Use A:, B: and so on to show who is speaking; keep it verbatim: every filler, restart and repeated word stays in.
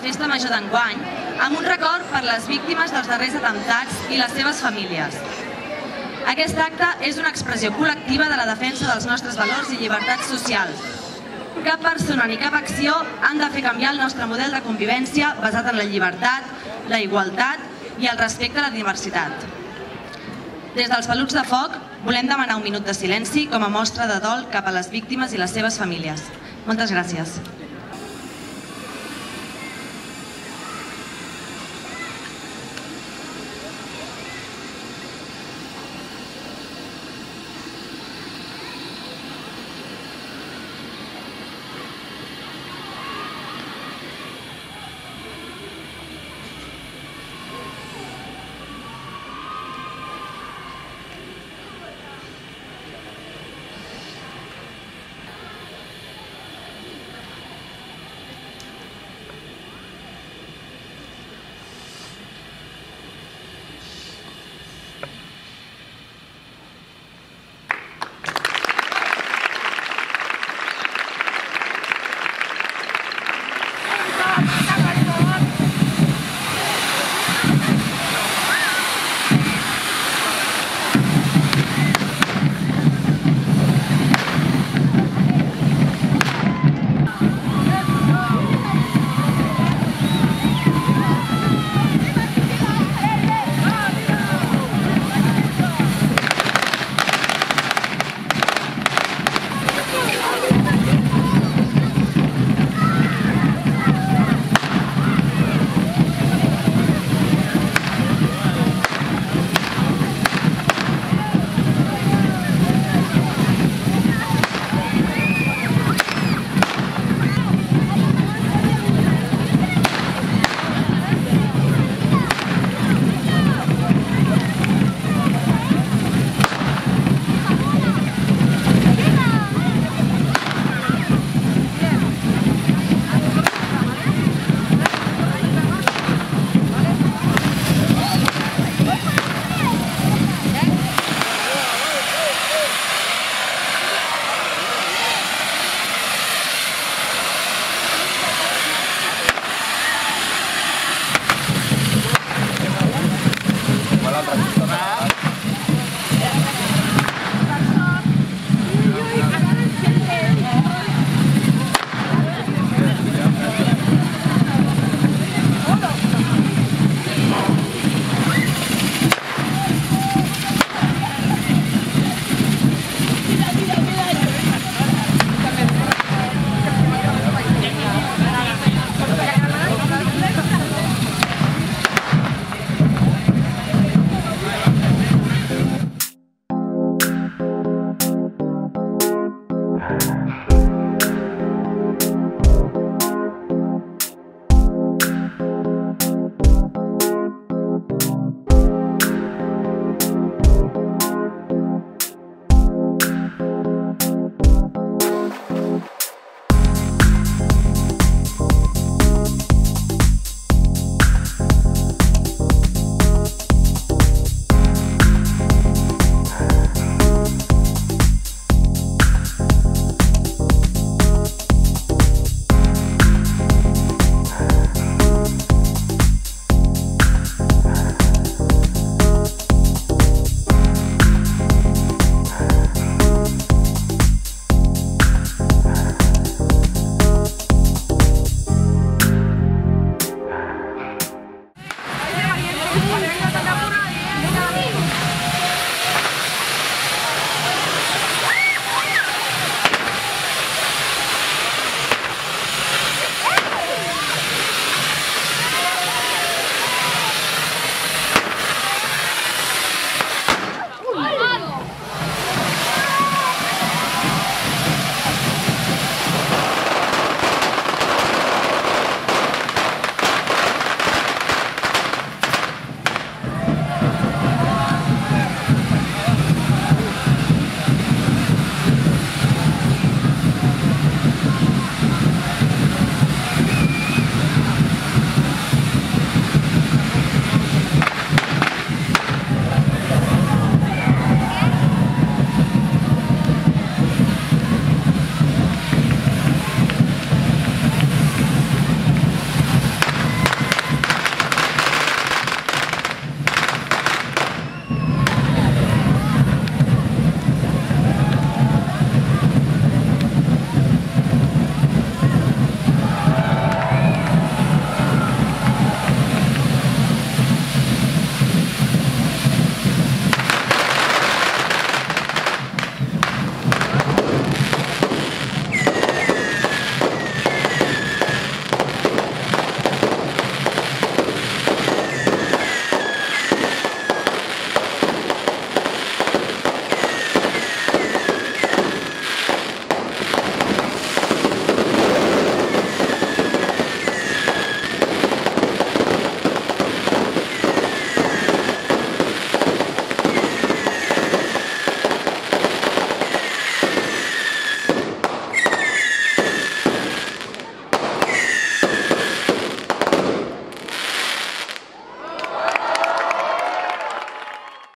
A: Festa Major d'enguany amb un record per les víctimes dels darrers atemptats i les seves famílies. Aquest acte és una expressió col·lectiva de la defensa dels nostres valors i llibertats socials. Cap persona ni cap acció han de fer canviar el nostre model de convivència basat en la llibertat, la igualtat i el respecte a la diversitat. Des dels Peluts de Foc volem demanar un minut de silenci com a mostra de dol cap a les víctimes i les seves famílies. Moltes gràcies.